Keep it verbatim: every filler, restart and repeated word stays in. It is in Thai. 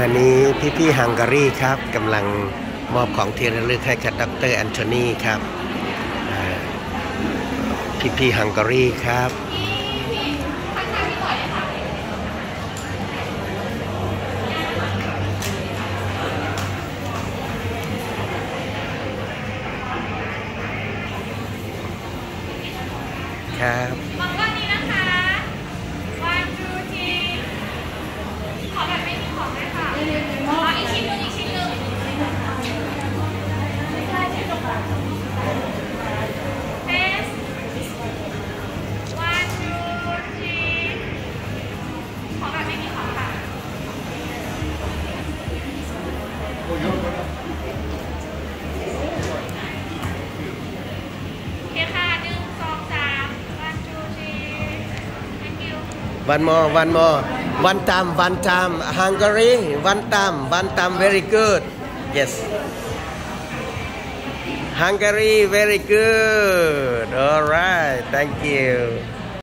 วันนี้พี่ๆฮังการีครับกำลังมอบของที่ระลึกให้กับดรแอนโทนีครับพี่ๆฮังการีครับครับมองว่านี้นะคะวันดูทีขอแบบไม่มีของด้วยค่ะขออีกชิ้นหนึ่งอีกชิ้นหนึ่งเทสวันดูทีขอแบบไม่มีของค่ะโอเคค่ะหนึ่งสองสามวันดูที thank you one more one more one time one time Hungary one time one time very good yes Hungary very good all right thank you